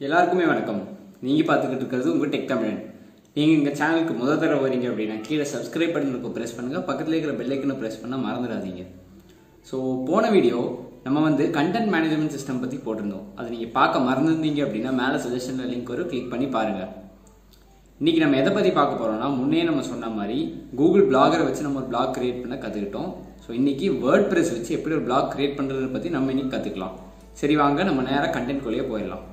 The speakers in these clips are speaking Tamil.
எல்லாருக்குமே வணக்கம். நீங்கள் பார்த்துக்கிட்டு இருக்கிறது உங்கள் டெக் தமிழன். நீங்கள் எங்கள் சேனலுக்கு முதல் தடவை வரீங்க அப்படின்னா கீழே சப்ஸ்கிரைப் பட்டனுக்கு ப்ரெஸ் பண்ணுங்கள், பக்கத்தில் இருக்கிற பெல்லைக்கனை ப்ரெஸ் பண்ணால் மறந்துடாதீங்க. ஸோ போன வீடியோ நம்ம கண்டென்ட் மேனேஜ்மெண்ட் சிஸ்டம் பற்றி போட்டிருந்தோம். அதை நீங்கள் பார்க்க மறந்துருந்தீங்க அப்படின்னா மேலே சஜஷனில் லிங்க் வரும், கிளிக் பண்ணி பாருங்கள். இன்றைக்கி நம்ம எதை பற்றி பார்க்க போகிறோம்னா, முன்னே நம்ம சொன்ன மாதிரி கூகுள் பிளாகரை வச்சு நம்ம ஒரு பிளாக் கிரியேட் பண்ண கற்றுக்கிட்டோம். ஸோ இன்றைக்கி வேர்ட் ப்ரெஸ் வச்சு எப்படி ஒரு பிளாக் கிரியேட் பண்ணுறதை பற்றி நம்ம இன்றைக்கி கற்றுக்கலாம். சரி வாங்க நம்ம நேராக கண்டென்ட் குள்ளேயே போயிடலாம்.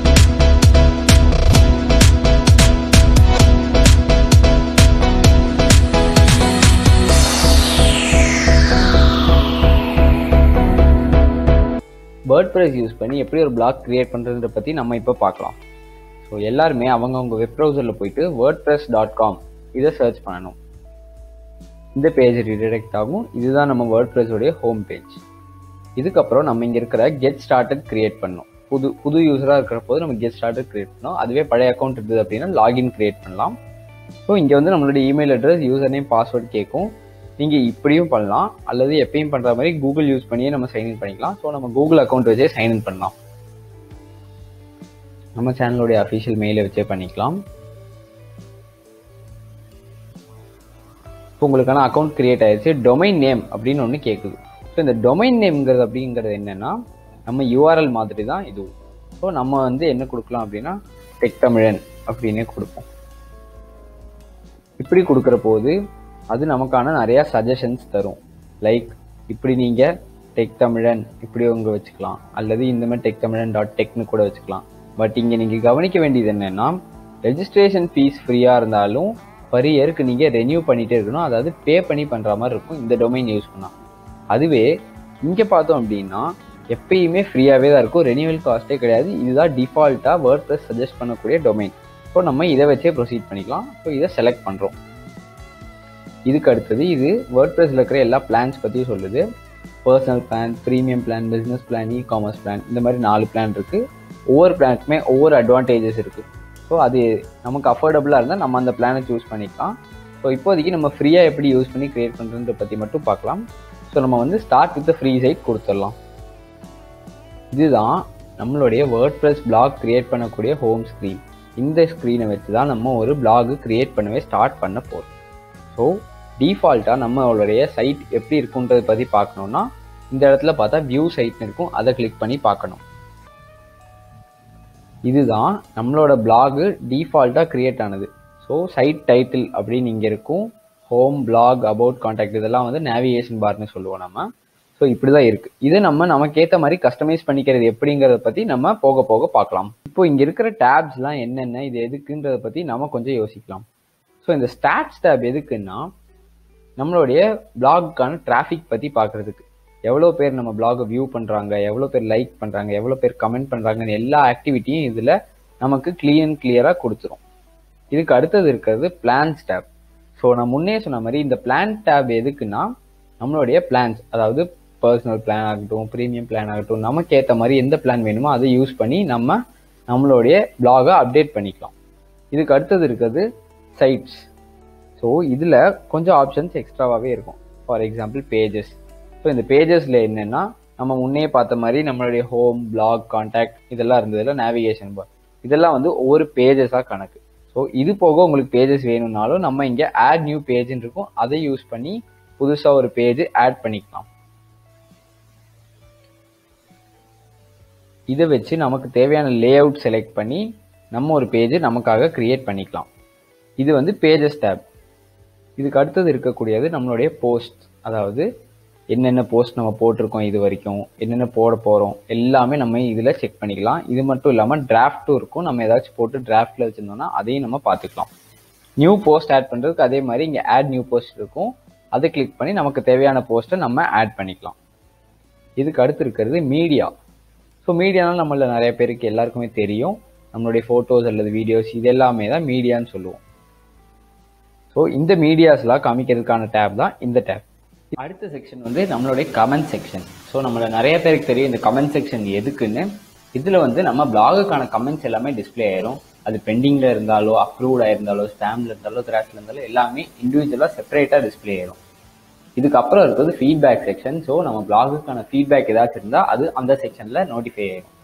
வேர்ட்பிரஸ் யூஸ் பண்ணி எப்படி ஒரு பிளாக் கிரியேட் பண்ணுறதை பற்றி நம்ம இப்போ பார்க்கலாம். ஸோ எல்லாருமே அவங்கவுங்க வெப் ப்ரௌசரில் போயிட்டு wordpress.com இதை சர்ச் பண்ணணும். இந்த பேஜ் ரீடைரக்ட் ஆகும். இதுதான் நம்ம வேர்ட்பிரஸோடைய ஹோம் பேஜ். இதுக்கப்புறம் நம்ம இங்கே இருக்கிற கெட் ஸ்டார்டட் கிரியேட் பண்ணணும். புது யூஸராக இருக்கிற போது நம்ம கெட் ஸ்டார்டட் கிரியேட் பண்ணோம். அதுவே பழைய அக்கௌண்ட் இருந்தது அப்படின்னா லாகின் கிரியேட் பண்ணலாம். ஸோ இங்கே நம்மளுடைய email address, user name, password கேட்கும். நீங்கள் இப்படியும் பண்ணலாம், அல்லது எப்பயும் பண்ணுற மாதிரி கூகுள் யூஸ் பண்ணியே நம்ம சைன்இன் பண்ணிக்கலாம். ஸோ நம்ம கூகுள் அக்கௌண்ட் வச்சே சைன்இன் பண்ணலாம். நம்ம சேனலோடைய அஃபிஷியல் மெயிலை வச்சே பண்ணிக்கலாம். இப்போ உங்களுக்கான அக்கௌண்ட் கிரியேட் ஆயிடுச்சு. டொமைன் நேம் அப்படின்னு ஒன்று கேட்குது. ஸோ இந்த டொமைன் நேம்ங்கிறது அப்படிங்கிறது என்னென்னா நம்ம யூஆர்எல் மாதிரி தான் இதுவும். ஸோ நம்ம என்ன கொடுக்கலாம் அப்படின்னா டெக் தமிழன் அப்படின்னே கொடுப்போம். இப்படி கொடுக்குற போது அது நமக்கான நிறையா சஜஷன்ஸ் தரும். லைக் இப்படி நீங்கள் டெக் தமிழன் இப்படி வச்சுக்கலாம், அல்லது இந்த மாதிரி டெக் தமிழன் .techன்னு கூட வச்சுக்கலாம். பட் இங்கே நீங்கள் கவனிக்க வேண்டியது என்னென்னா, ரெஜிஸ்ட்ரேஷன் ஃபீஸ் ஃப்ரீயாக இருந்தாலும் பர் இயருக்கு நீங்கள் ரெனியூ பண்ணிகிட்டே இருக்கணும். அதாவது பே பண்ணி பண்ணுற மாதிரி இருக்கும் இந்த டொமைன் யூஸ் பண்ணால். அதுவே இங்கே பார்த்தோம் அப்படின்னா எப்பயுமே ஃப்ரீயாகவே தான் இருக்கும், ரெனியூவல் காஸ்ட்டே கிடையாது. இதுதான் டிஃபால்ட்டாக வேர்ட்பிரஸ் சஜஸ்ட் பண்ணக்கூடிய டொமைன். ஸோ நம்ம இதை வச்சே ப்ரொசீட் பண்ணிக்கலாம். ஸோ இதை செலக்ட் பண்ணுறோம். இதுக்கு அடுத்தது இது வேர்ட்பிரஸில் இருக்கிற எல்லா பிளான்ஸ் பற்றியும் சொல்லுது. Personal plan, premium plan, business plan, ecommerce plan, இந்த மாதிரி 4 பிளான் இருக்குது. ஒவ்வொரு பிளானுக்குமே ஒவ்வொரு அட்வான்டேஜஸ் இருக்குது. ஸோ அது நமக்கு அஃபோர்டபுளாக இருந்தால் நம்ம அந்த பிளானை சூஸ் பண்ணிக்கலாம். ஸோ இப்போதைக்கு நம்ம ஃப்ரீயாக எப்படி யூஸ் பண்ணி க்ரியேட் பண்ணுறதை பற்றி மட்டும் பார்க்கலாம். ஸோ நம்ம ஸ்டார்ட் வித் ஃப்ரீ சைட் கொடுத்துடலாம். இதுதான் நம்மளுடைய வேர்ட்பிரஸ் பிளாக் க்ரியேட் பண்ணக்கூடிய ஹோம் ஸ்க்ரீன். இந்த ஸ்க்ரீனை வச்சு தான் நம்ம ஒரு பிளாக் க்ரியேட் பண்ணவே ஸ்டார்ட் பண்ண போகிறோம். ஸோ டிஃபால்ட்டாக நம்மளுடைய சைட் எப்படி இருக்குன்றதை பற்றி பார்க்கணுன்னா இந்த இடத்துல பார்த்தா வியூ சைட்னு இருக்கும், அதை கிளிக் பண்ணி பார்க்கணும். இதுதான் நம்மளோட பிளாகு டிஃபால்ட்டாக க்ரியேட் ஆனது. ஸோ சைட் டைட்டில் அப்படின்னு இங்கே இருக்கும். ஹோம், பிளாக், அபவுட், கான்டாக்ட் இதெல்லாம் நேவிகேஷன் பார்னு சொல்லுவோம் நம்ம. ஸோ இப்படி தான் இருக்குது. இது நமக்கேற்ற மாதிரி கஸ்டமைஸ் பண்ணிக்கிறது எப்படிங்கிறத பற்றி நம்ம போக போக பார்க்கலாம். இப்போ இங்கே இருக்கிற டேப்ஸ்லாம் என்னென்ன, இது எதுக்குன்றதை பற்றி நம்ம கொஞ்சம் யோசிக்கலாம். ஸோ இந்த ஸ்டாட்ஸ் டேப் எதுக்குன்னா நம்மளுடைய பிளாகுக்கான டிராஃபிக் பற்றி பார்க்குறதுக்கு. எவ்வளோ பேர் நம்ம பிளாகை வியூ பண்ணுறாங்க, எவ்வளோ பேர் லைக் பண்ணுறாங்க, எவ்வளோ பேர் கமெண்ட் பண்ணுறாங்கன்னு எல்லா ஆக்டிவிட்டியும் இதில் நமக்கு கிளியராக கொடுத்துரும். இதுக்கு அடுத்தது இருக்கிறது பிளான்ஸ் டேப். ஸோ நான் முன்னே சொன்ன மாதிரி இந்த பிளான் டேப் எதுக்குன்னா நம்மளுடைய பிளான்ஸ், அதாவது பர்சனல் பிளான் ஆகட்டும், ப்ரீமியம் பிளான் ஆகட்டும், நமக்கு ஏற்ற மாதிரி எந்த பிளான் வேணுமோ அதை யூஸ் பண்ணி நம்மளுடைய பிளாகை அப்டேட் பண்ணிக்கலாம். இதுக்கு அடுத்தது இருக்கிறது சைட்ஸ். ஸோ இதில் கொஞ்சம் ஆப்ஷன்ஸ் எக்ஸ்ட்ராவாகவே இருக்கும். For example pages. ஸோ இந்த பேஜஸில் என்னென்னா நம்ம முன்னே பார்த்த மாதிரி நம்மளுடைய ஹோம், பிளாக், கான்டாக்ட் இதெல்லாம் இருந்ததில்ல, நேவிகேஷன் பார் இதெல்லாம் ஒவ்வொரு பேஜஸாக கணக்கு. ஸோ இது போக உங்களுக்கு பேஜஸ் வேணும்னாலும் நம்ம இங்கே ஆட் நியூ பேஜ்ன்னு இருக்கும், அதை யூஸ் பண்ணி புதுசாக ஒரு பேஜ் ஆட் பண்ணிக்கலாம். இதை வச்சு நமக்கு தேவையான லே அவுட் செலக்ட் பண்ணி நம்ம ஒரு பேஜ் நமக்காக கிரியேட் பண்ணிக்கலாம். இது பேஜஸ் டேப். இதுக்கு அடுத்தது இருக்கக்கூடியது நம்மளுடைய போஸ்ட். அதாவது என்னென்ன போஸ்ட் நம்ம போட்டிருக்கோம், இது வரைக்கும் என்னென்ன போட போகிறோம் எல்லாமே நம்ம இதில் செக் பண்ணிக்கலாம். இது மட்டும் இல்லாமல் டிராஃப்ட்டும் இருக்கும். நம்ம ஏதாச்சும் போட்டு டிராஃப்டில் வச்சுருந்தோம்னா அதையும் நம்ம பார்த்துக்கலாம். நியூ போஸ்ட் ஆட் பண்ணுறதுக்கு அதே மாதிரி இங்கே ஆட் நியூ போஸ்ட் இருக்கும், அதை கிளிக் பண்ணி நமக்கு தேவையான போஸ்ட்டை நம்ம ஆட் பண்ணிக்கலாம். இதுக்கு அடுத்து இருக்கிறது மீடியா. ஸோ மீடியானால் நம்மள நிறைய பேருக்கு எல்லாருக்குமே தெரியும். நம்மளுடைய ஃபோட்டோஸ் அல்லது வீடியோஸ் இது எல்லாமே தான் மீடியான்னு சொல்லுவோம். ஸோ இந்த மீடியாஸ்லாம் காமிக்கிறதுக்கான டேப் தான் இந்த டேப். அடுத்த செக்ஷன் நம்மளுடைய கமெண்ட் செக்ஷன். ஸோ நம்மள நிறைய பேருக்கு தெரியும் இந்த கமெண்ட் செக்ஷன் எதுக்குன்னு. இதில் நம்ம பிளாகுக்கான கமெண்ட்ஸ் எல்லாமே டிஸ்பிளே ஆயிரும். அது பெண்டிங்கில் இருந்தாலோ, அப்ரூவ்டாக இருந்தாலோ, ஸ்பேமில் இருந்தாலோ, டிராஃப்டில் இருந்தாலோ எல்லாமே இண்டிவிஜுவலாக செப்பரேட்டாக டிஸ்பிளே ஆயிரும். இதுக்கப்புறம் இருக்கிறது ஃபீட்பேக் செக்ஷன். ஸோ நம்ம பிளாகுக்கான ஃபீட்பேக் ஏதாச்சும் இருந்தால் அது அந்த செக்ஷனில் நோட்டிஃபை ஆயிடும்.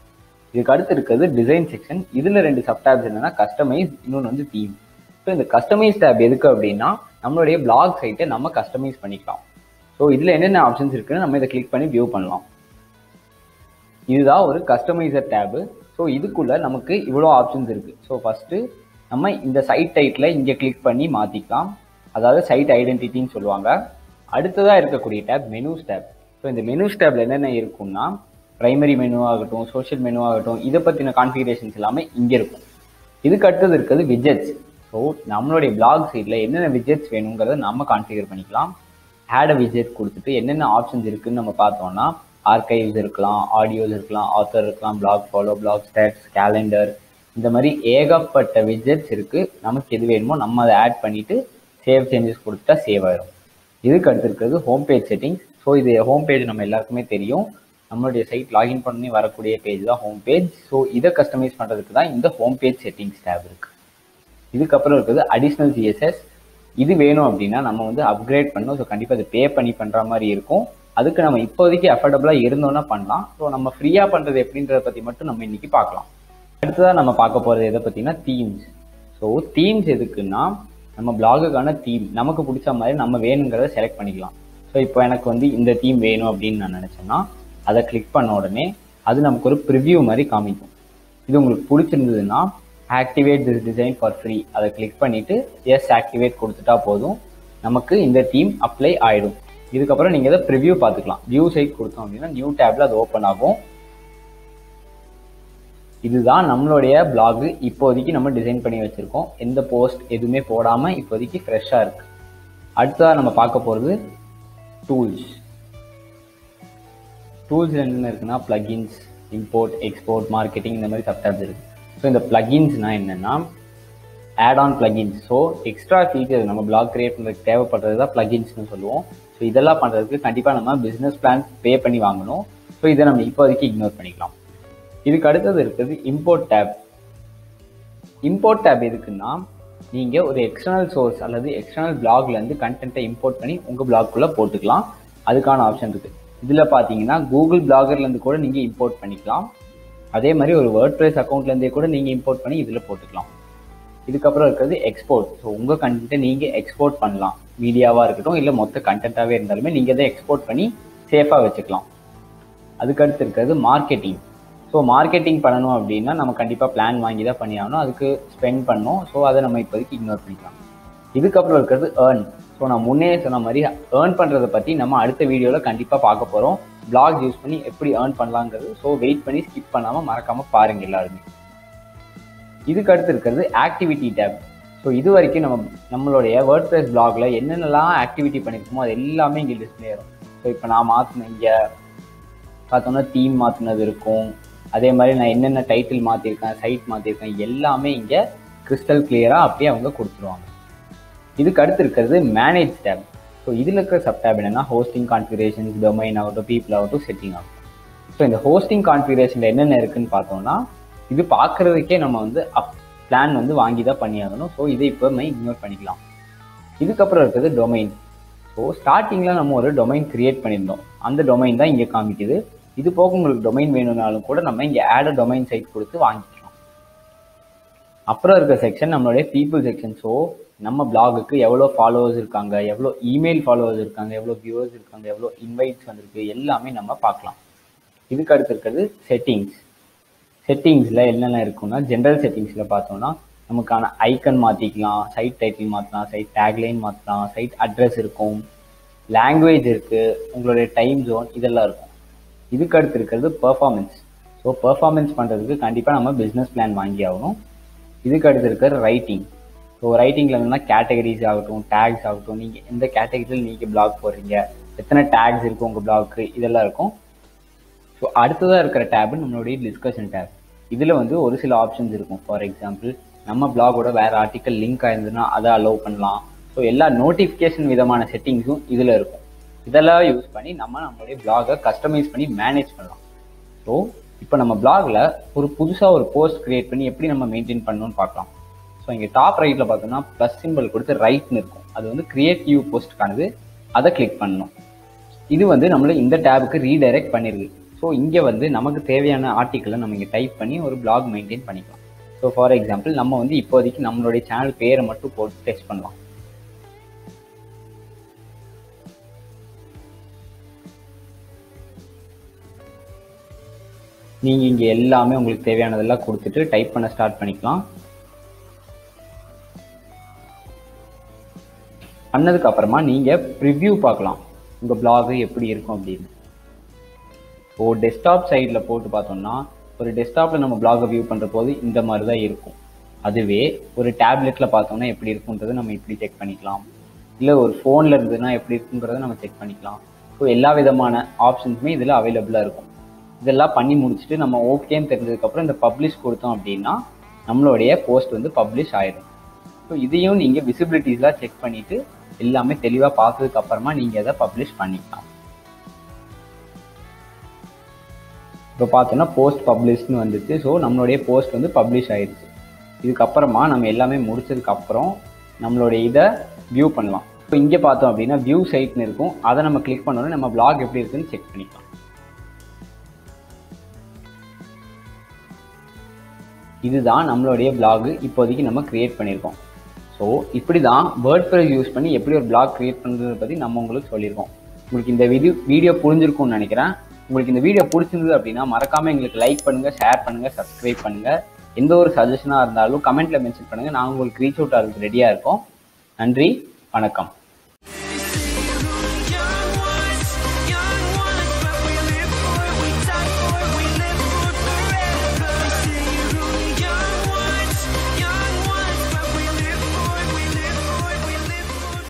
இதுக்கு அடுத்து இருக்கிறது டிசைன் செக்ஷன். இதில் 2 சப்டாப்ஸ் என்னன்னா கஸ்டமைஸ், இன்னொன்று வந்து தீம். ஸோ இந்த கஸ்டமைஸ் டேப் எதுக்கு அப்படின்னா நம்மளுடைய பிளாக் சைட்டை நம்ம கஸ்டமைஸ் பண்ணிக்கலாம். ஸோ இதில் என்னென்ன ஆப்ஷன்ஸ் இருக்குன்னு நம்ம இதை கிளிக் பண்ணி வியூ பண்ணலாம். இதுதான் ஒரு கஸ்டமைசர் டேபு. ஸோ இதுக்குள்ள நமக்கு இவ்வளோ ஆப்ஷன்ஸ் இருக்கு. ஸோ ஃபர்ஸ்ட் நம்ம இந்த சைட் டைட்டில் இங்கே கிளிக் பண்ணி மாற்றிக்கலாம், அதாவது சைட் ஐடென்டிட்டின்னு சொல்லுவாங்க. அடுத்ததாக இருக்கக்கூடிய டேப் மெனூஸ் டேப். ஸோ இந்த மெனூஸ் டேப்ல என்னென்ன இருக்கும்னா பிரைமரி மெனு ஆகட்டும், சோஷியல் மெனு ஆகட்டும், இதை பற்றின கான்ஃபிகரேஷன்ஸ் எல்லாமே இங்கே இருக்கும். இதுக்கு அடுத்தது இருக்கிறது விஜெட்ஸ். ஸோ நம்மளுடைய பிளாக் சைட்டில் என்னென்ன விஜெட்ஸ் வேணுங்கிறத நம்ம கான்ஃபிகர் பண்ணிக்கலாம். ஆட் அ விஜெட் கொடுத்துட்டு என்னென்ன ஆப்ஷன்ஸ் இருக்குன்னு நம்ம பார்த்தோம்னா ஆர்கைவ்ஸ் இருக்கலாம், ஆடியோஸ் இருக்கலாம், ஆத்தர் இருக்கலாம், blog follow, blog stats, calendar, இந்த மாதிரி ஏகப்பட்ட விஜெட்ஸ் இருக்கு. நமக்கு எது வேணுமோ நம்ம அதை ஆட் பண்ணிட்டு சேவ் சேஞ்சஸ் கொடுத்துட்டா சேவ் ஆயிடும். இதுக்கு அடுத்து இருக்கிறது ஹோம் பேஜ் செட்டிங்ஸ். ஸோ இது ஹோம் பேஜ் நம்ம எல்லாருக்குமே தெரியும், நம்மளுடைய சைட் லாகின் பண்ணி வரக்கூடிய பேஜ் தான் ஹோம் பேஜ். ஸோ இதை கஸ்டமைஸ் பண்ணுறதுக்கு தான் இந்த ஹோம் பேஜ் செட்டிங்ஸ் டேப் இருக்கு. இதுக்கப்புறம் இருக்கிறது அடிஷ்னல் சிஎஸ்எஸ். இது வேணும் அப்படின்னா நம்ம வந்து அப்கிரேட் பண்ணணும். ஸோ கண்டிப்பாக அது பே பண்ணி பண்ணுற மாதிரி இருக்கும். அதுக்கு நம்ம இப்போதைக்கு அஃபோர்டபுளாக இருந்தோன்னா பண்ணலாம். ஸோ நம்ம ஃப்ரீயாக பண்ணுறது எப்படின்றத பற்றி மட்டும் நம்ம இன்னைக்கு பார்க்கலாம். அடுத்ததாக நம்ம பார்க்க போகிறது எதை பற்றினா தீம்ஸ். ஸோ தீம்ஸ் எதுக்குன்னா நம்ம பிளாகுக்கான தீம் நமக்கு பிடிச்ச மாதிரி நம்ம வேணுங்கிறத செலக்ட் பண்ணிக்கலாம். ஸோ இப்போ எனக்கு வந்து இந்த தீம் வேணும் அப்படின்னு நான் நினச்சேன்னா அதை கிளிக் பண்ண உடனே அது நமக்கு ஒரு ப்ரிவ்யூ மாதிரி காமிக்கும். இது உங்களுக்கு பிடிச்சிருந்ததுன்னா activate this design for free அதை கிளிக் பண்ணிவிட்டு எஸ் ஆக்டிவேட் கொடுத்துட்டா போதும், நமக்கு இந்த தீம் அப்ளை ஆகிடும். இதுக்கப்புறம் நீங்கள் இதை ப்ரிவ்யூ பார்த்துக்கலாம். வியூ சைட் கொடுத்தோம் அப்படின்னா நியூ டேப்ல அது ஓப்பன் ஆகும். இதுதான் நம்மளுடைய பிளாக். இப்போதைக்கு நம்ம டிசைன் பண்ணி வச்சுருக்கோம், எந்த போஸ்ட் எதுவுமே போடாமல் இப்போதைக்கு ஃப்ரெஷ்ஷாக இருக்குது. அடுத்ததாக நம்ம பார்க்க போகிறது டூல்ஸ். டூல்ஸ் என்னென்ன இருக்குன்னா பிளகின்ஸ், இம்போர்ட், எக்ஸ்போர்ட், மார்க்கெட்டிங், இந்த மாதிரி சப்டாப்ஸ் இருக்குது. ஸோ இந்த பிளகின்ஸ்னால் என்னென்னா add on plugins. So extra features நம்ம பிளாக் கிரியேட் பண்ணுறதுக்கு தேவைப்படுறது தான் பிளகின்ஸ்னு சொல்லுவோம். ஸோ இதெல்லாம் பண்ணுறதுக்கு கண்டிப்பாக நம்ம பிஸ்னஸ் பிளான் பே பண்ணி வாங்கணும். ஸோ இதை நம்ம இப்போதைக்கு இக்னோர் பண்ணிக்கலாம். இதுக்கு அடுத்தது இருக்கிறது இம்போர்ட் டேப். இம்போர்ட் டேப் எதுக்குன்னா நீங்கள் ஒரு எக்ஸ்டர்னல் சோர்ஸ் அல்லது எக்ஸ்டர்னல் பிளாக்லேருந்து கண்டென்ட்டை இம்போர்ட் பண்ணி உங்கள் பிளாக்குள்ளே போட்டுக்கலாம். அதுக்கான ஆப்ஷன் இருக்குது. இதில் பார்த்தீங்கன்னா கூகுள் பிளாகர்லேருந்து கூட நீங்கள் இம்போர்ட் பண்ணிக்கலாம். அதே மாதிரி ஒரு வேர்ட்பிரஸ் அக்கௌண்ட்லேருந்தே கூட நீங்கள் இம்போர்ட் பண்ணி இதில் போட்டுக்கலாம். இதுக்கப்புறம் இருக்கிறது எக்ஸ்போர்ட். ஸோ உங்கள் கண்டென்ட்டை நீங்கள் எக்ஸ்போர்ட் பண்ணலாம், மீடியாவாக இருக்கட்டும் இல்லை மொத்த கண்டென்ட்டாகவே இருந்தாலுமே நீங்கள் அதை எக்ஸ்போர்ட் பண்ணி சேஃபாக வச்சுக்கலாம். அதுக்கடுத்து இருக்கிறது மார்க்கெட்டிங். ஸோ மார்க்கெட்டிங் பண்ணணும் அப்படின்னா நம்ம கண்டிப்பாக பிளான் வாங்கி தான் பண்ணி ஆகணும், அதுக்கு ஸ்பெண்ட் பண்ணணும். ஸோ அதை நம்ம இப்போதைக்கு இக்னோர் பண்ணிக்கலாம். இதுக்கப்புறம் இருக்கிறது ஏர்ன். ஸோ நான் முன்னே சொன்ன மாதிரி ஏர்ன் பண்ணுறதை பற்றி நம்ம அடுத்த வீடியோவில் கண்டிப்பாக பார்க்க போகிறோம். பிளாக் யூஸ் பண்ணி எப்படி ஏர்ன் பண்ணலாங்கிறது. ஸோ வெயிட் பண்ணி ஸ்கிப் பண்ணாமல் மறக்காமல் பாருங்கள் எல்லாருமே. இதுக்கு அடுத்து இருக்கிறது ஆக்டிவிட்டி டேப். ஸோ இது வரைக்கும் நம்மளுடைய வேர்ட்பிரஸ் பிளாக்ல என்னென்னலாம் ஆக்டிவிட்டி பண்ணியிருக்கோமோ அது எல்லாமே இங்கே டிஸ்பிளே ஆகும். ஸோ இப்போ நான் மாற்றினேன், இங்கே பார்த்தோம்னா தீம் மாற்றினது இருக்கும். அதே மாதிரி நான் என்னென்ன டைட்டில் மாற்றிருக்கேன், சைட் மாற்றிருக்கேன், எல்லாமே இங்கே கிறிஸ்டல் கிளியராக அப்படியே அவங்க கொடுத்துருவாங்க. இதுக்கு அடுத்து இருக்கிறது மேனேஜ் டேப். ஸோ இதில் இருக்கிற சப் டேப் என்னென்னா ஹோஸ்டிங் கான்ஃபிகரேஷன்ஸ், டொமைன் ஆகட்டும், பீப்புள் ஆகட்டும், செட்டிங் ஆகட்டும். ஸோ இந்த ஹோஸ்டிங் கான்ஃபிகரேஷனில் என்னென்ன இருக்குன்னு பார்த்தோம்னா இது பார்க்குறதுக்கே நம்ம வந்து பிளான் வந்து வாங்கி தான் பண்ணியாகணும். ஸோ இதை இப்போ நம்ம இக்னோர் பண்ணிக்கலாம். இதுக்கப்புறம் இருக்கிறது டொமைன். ஸோ ஸ்டார்டிங்கில் நம்ம ஒரு டொமைன் கிரியேட் பண்ணியிருந்தோம், அந்த டொமைன் தான் இங்கே காமிக்குது. இது போக உங்களுக்கு டொமைன் வேணும்னாலும் கூட நம்ம இங்கே ஆட் டொமைன் சைட் கொடுத்து வாங்கிக்கலாம். அப்புறம் இருக்க செக்ஷன் நம்மளுடைய பீப்புள் செக்ஷன். ஸோ நம்ம பிளாகுக்கு எவ்வளோ ஃபாலோவர்ஸ் இருக்காங்க, எவ்வளோ இமெயில் ஃபாலோவர்ஸ் இருக்காங்க, எவ்வளோ வியூவர்ஸ் இருக்காங்க, எவ்வளோ இன்வைட்ஸ் வந்திருக்கு, எல்லாமே நம்ம பார்க்கலாம். இதுக்கு அடுத்து இருக்கிறது செட்டிங்ஸ். செட்டிங்ஸில் என்னென்ன இருக்குன்னா ஜென்ரல் செட்டிங்ஸில் பார்த்தோம்னா நமக்கான ஐக்கன் மாற்றிக்கலாம், சைட் டைட்டில் மாற்றலாம், சைட் டேக்லைன் மாற்றலாம், சைட் அட்ரஸ் இருக்கும், லாங்குவேஜ் இருக்குது, உங்களுடைய டைம் ஜோன் இதெல்லாம் இருக்கும். இதுக்கு அடுத்து இருக்கிறது பெர்ஃபார்மன்ஸ். ஸோ பெர்ஃபார்மன்ஸ் பண்ணுறதுக்கு கண்டிப்பாக நம்ம பிஸ்னஸ் பிளான் வாங்கி ஆகணும். இதுக்கு அடுத்து இருக்கிற ரைட்டிங். ஸோ ரைட்டிங்கில் என்னென்னா கேட்டகரிஸ் ஆகட்டும், டேக்ஸ் ஆகட்டும், நீங்கள் எந்த கேட்டகரியில் நீங்கள் பிளாக் போடுறீங்க, எத்தனை டேக்ஸ் இருக்கும் உங்கள் பிளாக்கு, இதெல்லாம் இருக்கும். ஸோ அடுத்ததாக இருக்கிற டேபு நம்மளுடைய டிஸ்கஷன் டேப். இதில் வந்து ஒரு சில ஆப்ஷன்ஸ் இருக்கும். ஃபார் எக்ஸாம்பிள் நம்ம பிளாகோட வேறு ஆர்டிக்கல் லிங்க் ஆயிருந்ததுன்னா அதை அலோவ் பண்ணலாம். ஸோ எல்லா நோட்டிஃபிகேஷன் விதமான செட்டிங்ஸும் இதில் இருக்கும். இதெல்லாம் யூஸ் பண்ணி நம்மளுடைய பிளாகை கஸ்டமைஸ் பண்ணி மேனேஜ் பண்ணலாம். ஸோ இப்போ நம்ம பிளாகில் ஒரு புதுசாக ஒரு போஸ்ட் கிரியேட் பண்ணி எப்படி நம்ம மெயின்டைன் பண்ணணும்னு பார்க்கலாம். ஸோ இங்கே டாப் ரைட்டில் பார்த்தோம்னா ப்ளஸ் சிம்பிள் கொடுத்து ரைட்னு இருக்கும், அது வந்து கிரியேட் போஸ்ட்டுக்கானது. அதை கிளிக் பண்ணணும். இது வந்து நம்மளை இந்த டேபுக்கு ரீடைரக்ட் பண்ணிருக்கு. ஸோ இங்கே வந்து நமக்கு தேவையான ஆர்டிக்கிளை நம்ம இங்கே டைப் பண்ணி ஒரு பிளாக் மெயின்டைன் பண்ணிக்கலாம். ஸோ ஃபார் எக்ஸாம்பிள் நம்ம வந்து இப்போதைக்கு நம்மளுடைய சேனல் பேரை மட்டும் போட்டு டெஸ்ட் பண்ணலாம். நீங்கள் இங்கே எல்லாமே உங்களுக்கு தேவையானதெல்லாம் கொடுத்துட்டு டைப் பண்ண ஸ்டார்ட் பண்ணிக்கலாம். பண்ணதுக்கு அப்புறமா நீங்கள் ப்ரிவ்யூ பார்க்கலாம் உங்கள் பிளாக் எப்படி இருக்கும் அப்படின்னு. ஸோ டெஸ்க்டாப் சைடில் போட்டு பார்த்தோம்னா ஒரு டெஸ்க்டாப்பில் நம்ம பிளாகை வியூ பண்ணுற போது இந்த மாதிரி தான் இருக்கும். அதுவே ஒரு டேப்லெட்டில் பார்த்தோம்னா எப்படி இருக்குன்றதை நம்ம இப்படி செக் பண்ணிக்கலாம். இல்லை ஒரு ஃபோனில் இருந்ததுன்னா எப்படி இருக்குங்கிறத நம்ம செக் பண்ணிக்கலாம். ஸோ எல்லா விதமான ஆப்ஷன்ஸுமே இதில் அவைலபிளாக இருக்கும். இதெல்லாம் பண்ணி முடிச்சுட்டு நம்ம ஓகேன்னு தெரிஞ்சதுக்கப்புறம் இந்த பப்ளிஷ் கொடுத்தோம் அப்படின்னா நம்மளுடைய போஸ்ட் வந்து பப்ளிஷ் ஆயிடும். ஸோ இதையும் நீங்கள் விசிபிலிட்டிஸ்லாம் செக் பண்ணிவிட்டு எல்லாமே தெளிவாக பார்த்ததுக்கு அப்புறமா நீங்கள் அதை பப்ளிஷ் பண்ணிக்கலாம். இப்போ பார்த்தோன்னா போஸ்ட் பப்ளிஷ்னு வந்துச்சு. ஸோ நம்மளுடைய போஸ்ட் வந்து பப்ளிஷ் ஆயிடுச்சு. இதுக்கப்புறமா நம்ம எல்லாமே முடிச்சதுக்கப்புறம் நம்மளுடைய இதை வியூ பண்ணலாம். இப்போ இங்கே பார்த்தோம் அப்படின்னா வியூ சைட்னு இருக்கும். அதை நம்ம கிளிக் பண்ணோன்னா நம்ம பிளாக் எப்படி இருக்குன்னு செக் பண்ணிக்கலாம். இதுதான் நம்மளுடைய பிளாக் இப்போதைக்கு நம்ம கிரியேட் பண்ணியிருக்கோம். ஸோ இப்படி தான் வேர்ட்பிரஸ் யூஸ் பண்ணி எப்படி ஒரு பிளாக் கிரியேட் பண்ணுறதை பற்றி நம்ம உங்களுக்கு சொல்லியிருக்கோம். உங்களுக்கு இந்த வீடியோ புரிஞ்சிருக்கும்னு நினைக்கிறேன். உங்களுக்கு இந்த வீடியோ பிடிச்சிருந்தது அப்படின்னா மறக்காமல் எங்களுக்கு லைக் பண்ணுங்கள், ஷேர் பண்ணுங்கள், சப்ஸ்கிரைப் பண்ணுங்கள். எந்த ஒரு சஜஷனாக இருந்தாலும் கமெண்ட்டில் மென்ஷன் பண்ணுங்கள். நாங்கள் உங்களுக்கு ரீச் அவுட் ஆகிறதுக்கு ரெடியாக இருக்கோம். நன்றி, வணக்கம்.